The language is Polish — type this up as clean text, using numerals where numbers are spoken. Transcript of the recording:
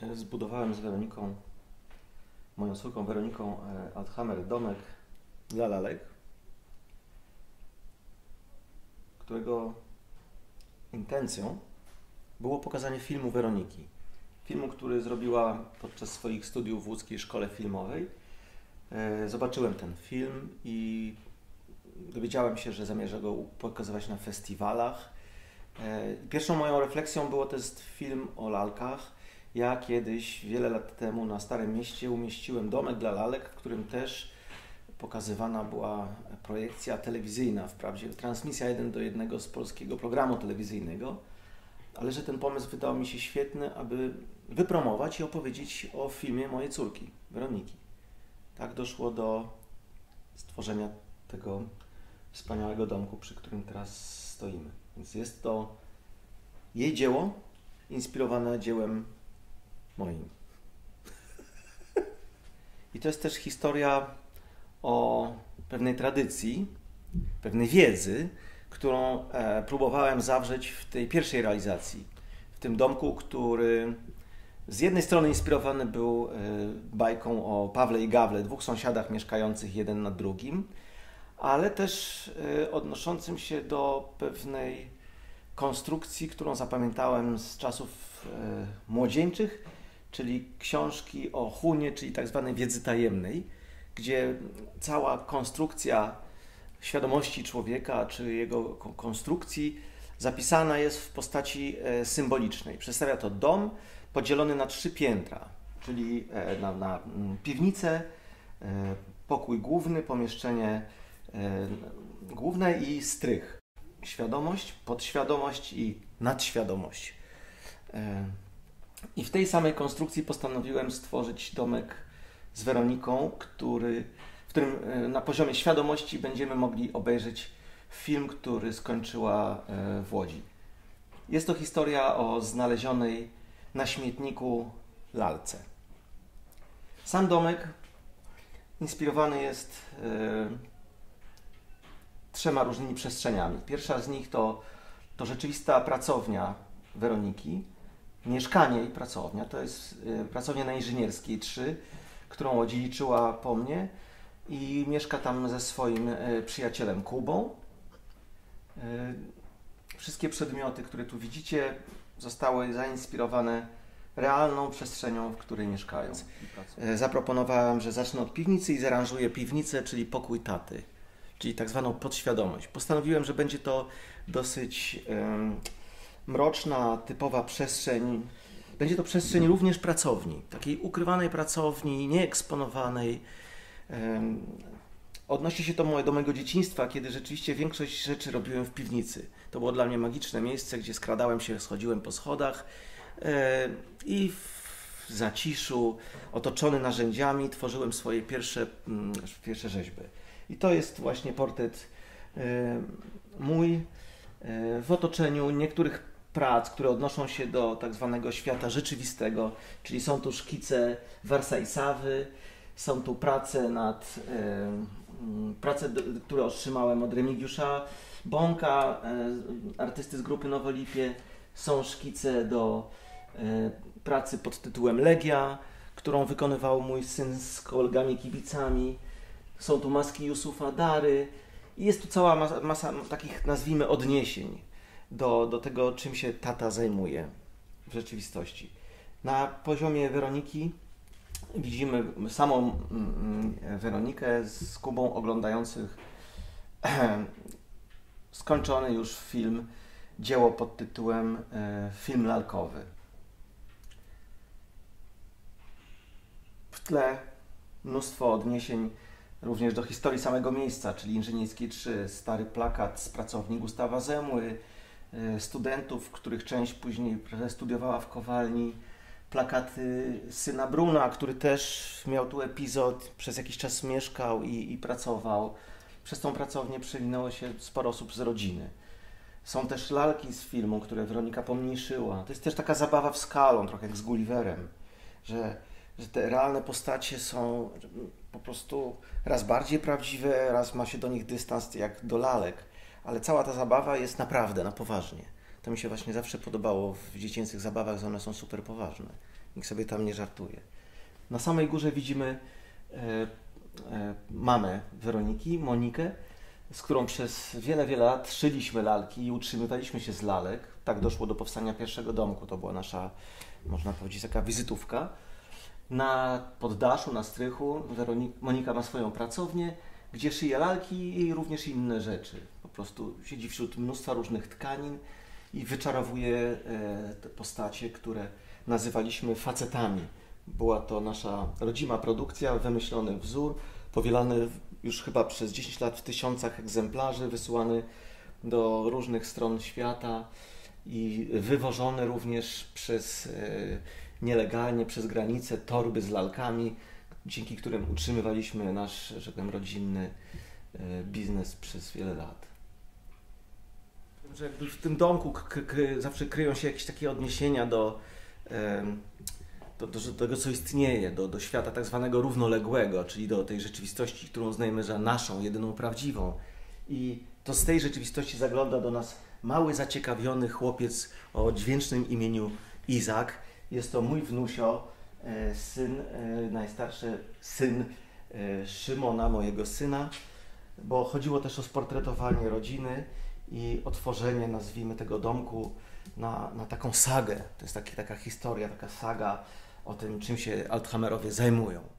zbudowałem z Weroniką, moją córką Weroniką Althammer, domek dla lalek, którego intencją było pokazanie filmu Weroniki. Filmu, który zrobiła podczas swoich studiów w łódzkiej szkole filmowej. Zobaczyłem ten film i dowiedziałem się, że zamierza go pokazywać na festiwalach. Pierwszą moją refleksją było, to jest film o lalkach. Ja kiedyś, wiele lat temu na Starym Mieście umieściłem domek dla lalek, w którym też pokazywana była projekcja telewizyjna, wprawdzie transmisja 1:1 z polskiego programu telewizyjnego, ale że ten pomysł wydał mi się świetny, aby wypromować i opowiedzieć o filmie mojej córki, Weroniki. Tak doszło do stworzenia tego wspaniałego domku, przy którym teraz stoimy. Więc jest to jej dzieło, inspirowane dziełem moim. I to jest też historia o pewnej tradycji, pewnej wiedzy, którą próbowałem zawrzeć w tej pierwszej realizacji. W tym domku, który z jednej strony inspirowany był bajką o Pawle i Gawle, dwóch sąsiadach mieszkających jeden nad drugim, ale też odnoszącym się do pewnej konstrukcji, którą zapamiętałem z czasów młodzieńczych, czyli książki o Hunie, czyli tak zwanej wiedzy tajemnej, gdzie cała konstrukcja świadomości człowieka, czy jego konstrukcji zapisana jest w postaci symbolicznej. Przedstawia to dom podzielony na 3 piętra, czyli na piwnicę, pokój główny, pomieszczenie główne i strych. Świadomość, podświadomość i nadświadomość. I w tej samej konstrukcji postanowiłem stworzyć domek z Weroniką, w którym na poziomie świadomości będziemy mogli obejrzeć film, który skończyła w Łodzi. Jest to historia o znalezionej na śmietniku lalce. Sam domek inspirowany jest 3 różnymi przestrzeniami. Pierwsza z nich to rzeczywista pracownia Weroniki, mieszkanie i pracownia. To jest pracownia na Inżynierskiej 3, którą odziedziczyła po mnie i mieszka tam ze swoim przyjacielem Kubą. Wszystkie przedmioty, które tu widzicie, zostały zainspirowane realną przestrzenią, w której mieszkają. Zaproponowałem, że zacznę od piwnicy i zaaranżuję piwnicę, czyli pokój taty, czyli tak zwaną podświadomość. Postanowiłem, że będzie to dosyć mroczna, typowa przestrzeń. Będzie to przestrzeń również pracowni, takiej ukrywanej pracowni, nieeksponowanej. Odnosi się to do mojego dzieciństwa, kiedy rzeczywiście większość rzeczy robiłem w piwnicy. To było dla mnie magiczne miejsce, gdzie skradałem się, schodziłem po schodach i w zaciszu, otoczony narzędziami, tworzyłem swoje pierwsze rzeźby. I to jest właśnie portret mój w otoczeniu niektórych prac, które odnoszą się do tak zwanego świata rzeczywistego, czyli są tu szkice Warsa i Sawy, są tu prace które otrzymałem od Remigiusza Bąka, artysty z grupy Nowolipie, są szkice do pracy pod tytułem Legia, którą wykonywał mój syn z kolegami kibicami, są tu maski Jusufa Dary i jest tu cała masa takich, nazwijmy, odniesień do tego, czym się tata zajmuje w rzeczywistości. Na poziomie Weroniki widzimy samą Weronikę z Kubą oglądających skończony już film, dzieło pod tytułem Film lalkowy. W tle mnóstwo odniesień również do historii samego miejsca, czyli Inżynierskiej 3, stary plakat z pracowni Gustawa Zemły, studentów, których część później studiowała w Kowalni, plakaty syna Bruna, który też miał tu epizod, przez jakiś czas mieszkał i pracował. Przez tą pracownię przewinęło się sporo osób z rodziny. Są też lalki z filmu, które Weronika pomniejszyła. To jest też taka zabawa w skalą, trochę jak z Gulliverem, że te realne postacie są po prostu raz bardziej prawdziwe, raz ma się do nich dystans jak do lalek, ale cała ta zabawa jest naprawdę, na poważnie. To mi się właśnie zawsze podobało w dziecięcych zabawach, że one są super poważne. nikt sobie tam nie żartuje. Na samej górze widzimy mamę Weroniki, Monikę, z którą przez wiele, wiele lat szyliśmy lalki i utrzymywaliśmy się z lalek. Tak doszło do powstania pierwszego domku. To była nasza, można powiedzieć, taka wizytówka. Na poddaszu, na strychu Monika ma swoją pracownię, gdzie szyje lalki i również inne rzeczy. Po prostu siedzi wśród mnóstwa różnych tkanin i wyczarowuje te postacie, które nazywaliśmy facetami. Była to nasza rodzima produkcja, wymyślony wzór, powielany już chyba przez 10 lat w tysiącach egzemplarzy, wysyłany do różnych stron świata i wywożony również nielegalnie przez granicę torby z lalkami, dzięki którym utrzymywaliśmy nasz, że tak powiem, rodzinny biznes przez wiele lat. Że jakby w tym domku zawsze kryją się jakieś takie odniesienia do tego, co istnieje, do świata tak zwanego równoległego, czyli do tej rzeczywistości, którą uznajemy za naszą, jedyną prawdziwą. I to z tej rzeczywistości zagląda do nas mały, zaciekawiony chłopiec o dźwięcznym imieniu Izak. Jest to mój wnusio, najstarszy syn Szymona, mojego syna, bo chodziło też o sportretowanie rodziny i otworzenie, nazwijmy, tego domku na taką sagę. To jest taka historia, taka saga o tym, czym się Althammerowie zajmują.